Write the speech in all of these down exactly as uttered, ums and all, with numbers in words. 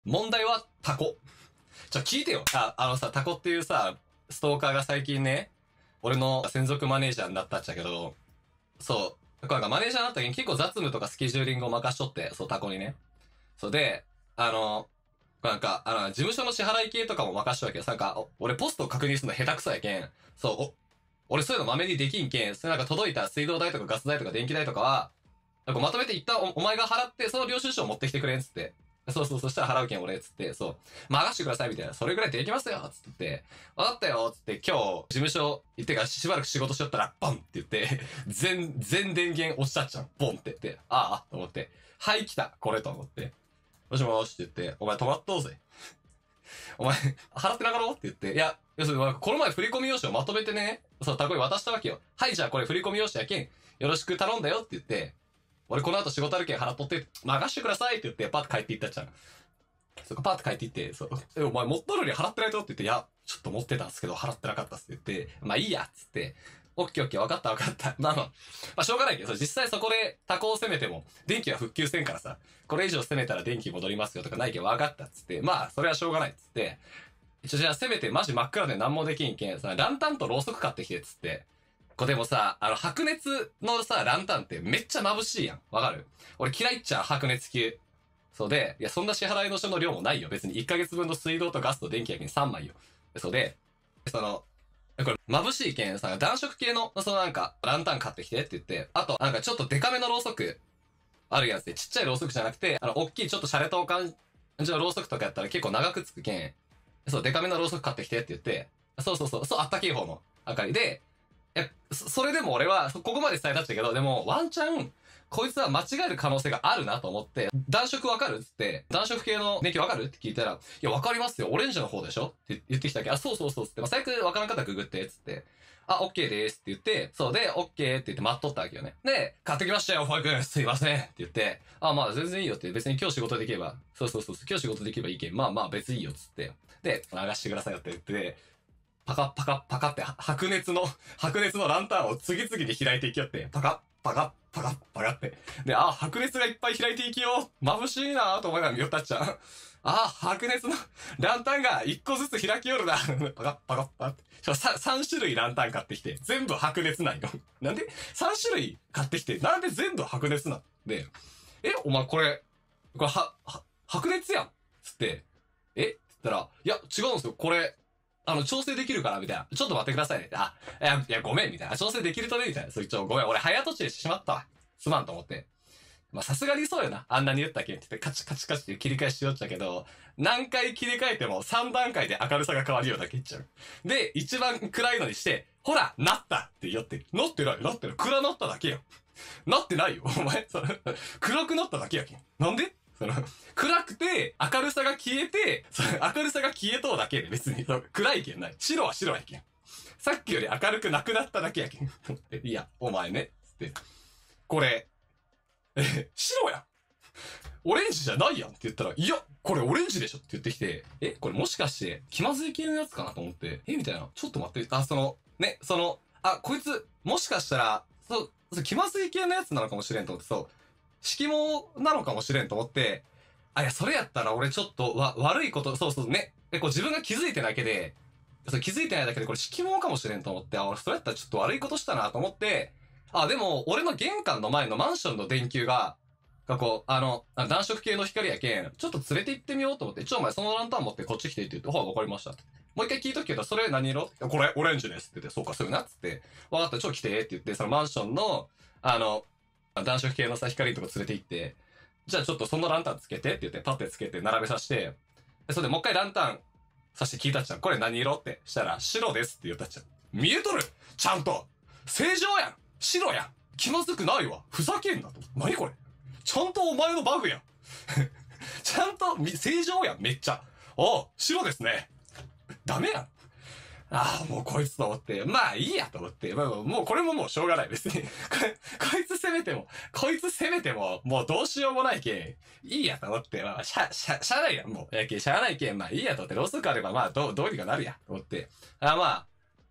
問題はタコ。ちょ、聞いてよ。あ、あのさ、タコっていうさ、ストーカーが最近ね、俺の専属マネージャーになったっちゃけど、そう。なんかマネージャーになった時に結構雑務とかスケジューリングを任しとって、そう、タコにね。そうで、あの、なんか、あの、事務所の支払い系とかも任しとるわけよ。なんか、お俺ポスト確認するの下手くそやけん。そう、お、俺そういうのまめにできんけん、それなんか届いた水道代とかガス代とか電気代とかは、なんかまとめて一旦おお前が払って、その領収書を持ってきてくれんつって。そうそう、そしたら払うけん俺、つって、そう。任してくださいみたいな。それぐらいできますよつって言って、わかったよつって今日、事務所行ってからしばらく仕事しよったら、ボンって言って、全、全電源押しちゃっちゃう。ボンって言って、ああ、と思って。はい、来た。これと思って。もしもしって言って、お前止まっとうぜ。お前、払ってなかろうって言って、いや、要するに、この前振込用紙をまとめてね、そう、タコに渡したわけよ。はい、じゃあこれ振込用紙やけん、よろしく頼んだよって言って、俺この後仕事あるけん払っとって、任してくださいって言って、パッと帰っていったじゃん。そこパッと帰っていって、そう、え、お前持っとるのに払ってないとって言って、いや、ちょっと持ってたんですけど、払ってなかったっすって言って、まあいいやっつって、オッケーオッケー、わかったわかった。まあまあ、まあしょうがないけど、そう実際そこでタコを攻めても、電気は復旧せんからさ、これ以上攻めたら電気戻りますよとかないけどわかったっつって、まあ、それはしょうがないっつって、一応じゃあ攻めてマジ真っ暗で何もできんけん、さ、ランタンとろうそく買ってきてっつって、これでもさ、あの、白熱のさ、ランタンってめっちゃ眩しいやん。わかる？俺嫌いっちゃ白熱球。そうで、いや、そんな支払いの書の量もないよ。別にいっかげつぶんの水道とガスと電気やけんさんまいよ。そうで、その、これ、眩しいけんさ、暖色系の、そのなんか、ランタン買ってきてって言って、あと、なんかちょっとデカめのろうそく、あるやつで、ちっちゃいろうそくじゃなくて、あの、おっきいちょっとシャレと感じのろうそくとかやったら結構長くつくけん、そう、デカめのろうそく買ってきてって言って、そうそうそう、そう、あったけい方の明かりで、え、そそれでも俺は、ここまで伝えたっちゃけど、でも、ワンチャン、こいつは間違える可能性があるなと思って、暖色わかるっつって、暖色系の電気わかるって聞いたら、いや、わかりますよ、オレンジの方でしょって言ってきたけど、あ、そうそうそうっつって、まあ、最悪わからんかったらググって、つって、あ、オッケーですって言って、そうで、オッケーって言って待っとったわけよね。で、買ってきましたよ、ファイ君、すいませんって言って、あ、まあ全然いいよって、別に今日仕事できれば、そうそうそう、今日仕事できればいいけん、まあまあ別にいいよっつって、で、流してくださいよって言って、パカッパカッパカって白熱の、白熱のランタンを次々に開いていきよって、パカッパカッパカッパカッって。で、あ、白熱がいっぱい開いていきよ眩しいなぁと思いながら見よったっちゃう。あ、白熱のランタンが一個ずつ開きよるな。パカッパカッパって。しかもささん種類ランタン買ってきて、全部白熱なんよ。なんで ?さん 種類買ってきて、なんで全部白熱なんで、え、お前これ、これは、は、白熱やんつって、えって言ったら、いや、違うんですよ。これ、あの、調整できるから、みたいな。ちょっと待ってくださいね。あ、いや、いや、ごめん、みたいな。調整できるとね、みたいな。そいつを、ごめん、俺早とちりしてしまったわ。すまんと思って。まあ、さすがにそうよな。あんなに言ったけんって言って、カチカチカチって切り替えしよっちゃけど、何回切り替えてもさん段階で明るさが変わるようだけ言っちゃう。で、一番暗いのにして、ほら、なったって言って、なってない、なってない。暗なっただけやん。なってないよ、お前。その、暗くなっただけやけん。なんでその、暗くて、明るさが消えて、その明るさが消えとうだけで別に、暗いけんない。白は白やけん。さっきより明るくなくなっただけやけん。いや、お前ね。つって。これ、え、白やん。オレンジじゃないやんって言ったら、いや、これオレンジでしょって言ってきて、え、これもしかして、気まずい系のやつかなと思って、えみたいな。ちょっと待って、あ、その、ね、その、あ、こいつ、もしかしたら、そう、そう気まずい系のやつなのかもしれんと思って、そう。色盲なのかもしれんと思って、あ、いや、それやったら俺ちょっと、わ、悪いこと、そうそうね。え、こう自分が気づいてないだけで、そう気づいてないだけでこれ色盲かもしれんと思って、あ、俺それやったらちょっと悪いことしたなと思って、あ、でも、俺の玄関の前のマンションの電球が、がこう、あの、あ暖色系の光やけん、ちょっと連れて行ってみようと思って、ちょ、お前そのランタン持ってこっち来てって言って、ほら、わかりましたって。もう一回聞いとくけど、それ何色これ、オレンジですって言って、そうか、そういうなっつって、わかった、ちょ、来てって言って、そのマンションの、あの、暖色系のさ、光のとこ連れて行って、じゃあちょっとそのランタンつけてって言って、パッてつけて並べさせて、でそれでもう一回ランタンさして聞いたっちゃん。これ何色ってしたら、白ですって言ったっちゃん。見えとるちゃんと正常やん白やん気まずくないわふざけんなと。何これちゃんとお前のバグやんちゃんと正常やんめっちゃ。おう白ですねダメやん。ああ、もうこいつと思って、まあいいやと思って、まあ、もうこれももうしょうがない。別にこ、こいつ攻めても、こいつ攻めても、もうどうしようもないけん、いいやと思って、まあ、しゃ、しゃ、しゃあないやん、もう。やけん、しゃあないけん、まあいいやと思って、ローソクあればまあどう、どうにかなるや、と思って。あまあ、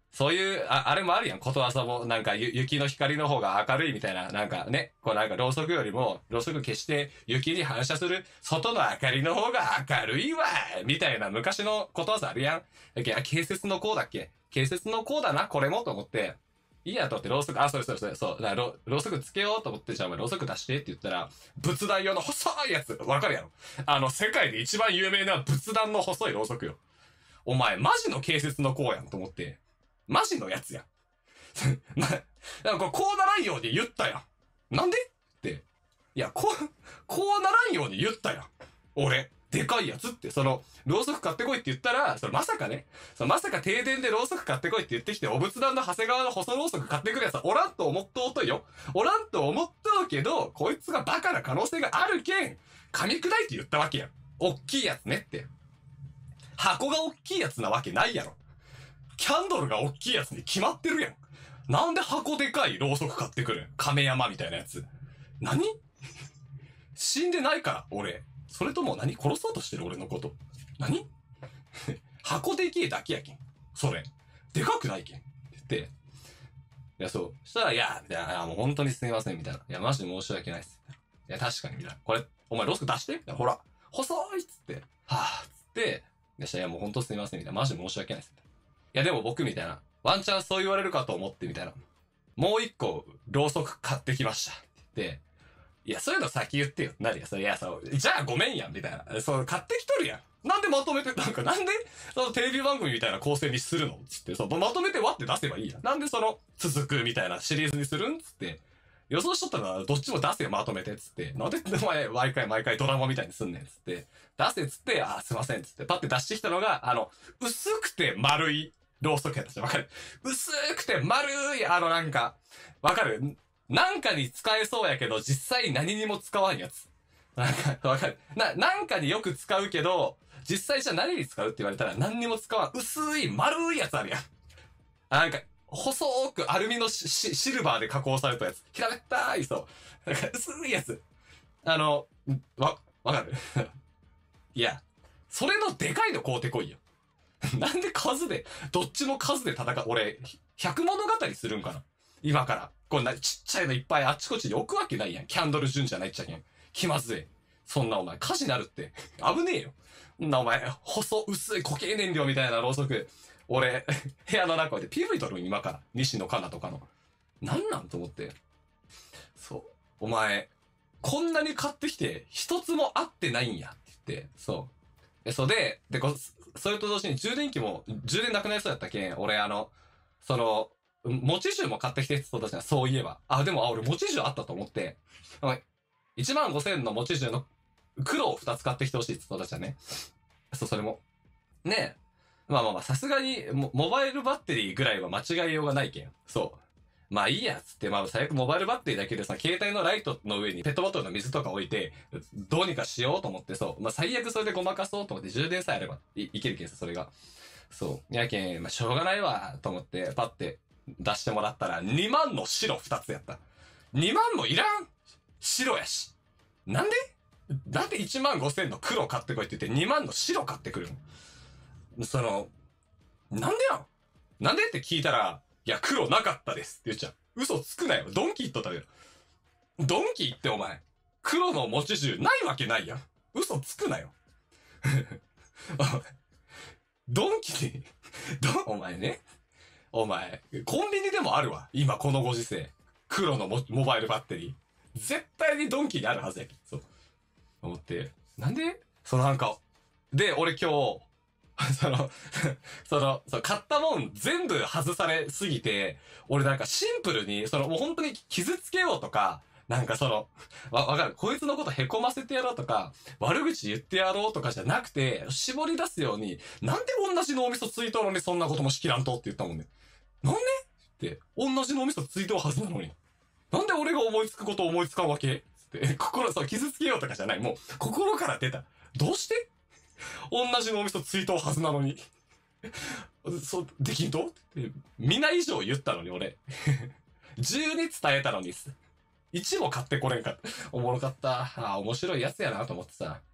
そういう、あ、あれもあるやん。ことわざも、なんか、ゆ、雪の光の方が明るいみたいな、なんかね、こうなんか、ろうそくよりも、ろうそく消して、雪に反射する、外の明かりの方が明るいわみたいな、昔のことわざあるやん。だけど、警察のこうだっけ警察のこうだな、これもと思って、いいやと思って、ろうそく、あ、それそれそれ、そう、だからろう、ろうそくつけようと思って、じゃあお前ろうそく出してって言ったら、仏壇用の細いやつ、わかるやろ。あの、世界で一番有名な仏壇の細いろうそくよ。お前、マジの警察のこうやんと思って。マジのやつやん。な、なんかこうならんように言ったやん。なんでって。いや、こう、こうならんように言ったやん。俺、でかいやつって、その、ろうそく買ってこいって言ったら、それまさかね、そのまさか停電でろうそく買ってこいって言ってきて、お仏壇の長谷川の細ろうそく買ってくるやつはおらんと思っとうとよ。おらんと思っとうけど、こいつがバカな可能性があるけん、噛み砕いて言ったわけやん。おっきいやつねって。箱がおっきいやつなわけないやろ。キャンドルがおっきいやつに決まってるやん。なんで箱でかいろうそく買ってくるん亀山みたいなやつ。何死んでないから、俺。それとも何殺そうとしてる俺のこと。何箱でけえだけやけん。それ。でかくないけん。って言って。いや、そう。したら、いや、いや、もう本当にすみません、みたいな。いや、マジで申し訳ないっす。いや、確かに、みたいな。これ、お前ロースク出してほら。細いっつって。はぁ、つって。でしたら、いや、もう本当すみません、みたいな。マジで申し訳ないっす。いや、でも僕、みたいな。ワンチャンそう言われるかと思って、みたいな。もう一個、ろうそく買ってきました。って言って。いや、そういうの先言ってよ。なるや、それ、いや、そう、じゃあごめんやん、みたいな。そう、買ってきとるやん。なんでまとめて、なんか、なんで、そのテレビ番組みたいな構成にするのつって、そう、まとめてわって出せばいいやん。なんでその、続くみたいなシリーズにするんつって。予想しとったら、どっちも出せよ、まとめて、つって。なんで、お前、毎回毎回ドラマみたいにすんねん、つって。出せ、つって、あー、すいません、つって。パって出してきたのが、あの、薄くて丸い、ろうそくやったし、わかる薄くて丸い、あの、なんか、わかるなんかに使えそうやけど、実際何にも使わんやつ。なんか、わかるな、なんかによく使うけど、実際じゃあ何に使うって言われたら何にも使わん。薄い、丸いやつあるやん。なんか、細くアルミのシシルバーで加工されたやつ。平べったい、そう。なんか薄いやつ。あの、わ、わかるいや、それのでかいの買うてこいよ。なんで数で、どっちも数で戦う、俺、百物語するんかな今から。こんなちっちゃいのいっぱいあっちこっちに置くわけないやん。キャンドル順じゃないっちゃけん。気まずい。そんなお前、火事なるって。危ねえよ。そんなお前、細、薄い固形燃料みたいなろうそく。俺、部屋の中で ピーブイ 撮るん今から。西野カナとかの。なんなんと思って。そう。お前、こんなに買ってきて、一つも合ってないんや。って言って。そう。で、それで、で、こそれと同時に充電器も、充電なくなりそうやったけん、俺あの、その、持ち銃も買ってきてって言ったじゃん、そういえば。あ、でも、あ、俺持ち銃あったと思って。いちまんごせんの持ち銃の黒をふたつ買ってきてほしいって言ったじゃんね。そう、それも。ねえ。まあまあまあ、さすがにモ、モバイルバッテリーぐらいは間違いようがないけん。そう。まあいいや、つって、まあ最悪モバイルバッテリーだけでさ、携帯のライトの上にペットボトルの水とか置いて、どうにかしようと思って、そう。まあ最悪それでごまかそうと思って充電さえあればい、いけるけんさ、それが。そう。やけん、まあしょうがないわ、と思って、パッて出してもらったら、にまんの白ふたつやった。にまんもいらん白やし。なんでなんでいちまんごせんの黒買ってこいって言ってにまんの白買ってくるのその、なんでやんなんでって聞いたら、いや、黒なかったですって言っちゃう。嘘つくなよ。ドンキ行っとったよ。ドンキ行ってお前、黒の持ち銃ないわけないやん。嘘つくなよ。ドンキで、ど、お前ね。お前、コンビニでもあるわ。今このご時世。黒のモモバイルバッテリー。絶対にドンキにあるはずやけん。そう。思って。なんでそのなんか、で、俺今日、その、その、その買ったもん全部外されすぎて、俺なんかシンプルに、そのもう本当に傷つけようとか、なんかその、わ、わかる。こいつのこと凹ませてやろうとか、悪口言ってやろうとかじゃなくて、絞り出すように、なんで同じ脳みそついとるのにそんなこともしきらんとって言ったもんね。なんでって、同じ脳みそついとるはずなのに。なんで俺が思いつくことを思いつかんわけって、心、そう、傷つけようとかじゃない。もう、心から出た。どうして同じ脳みそついとるはずなのに。そう、できんとって、皆以上言ったのに俺。じゅうに伝えたのに、いちも買ってこれんかった。おもろかった。ああ、面白いやつやなと思ってさ。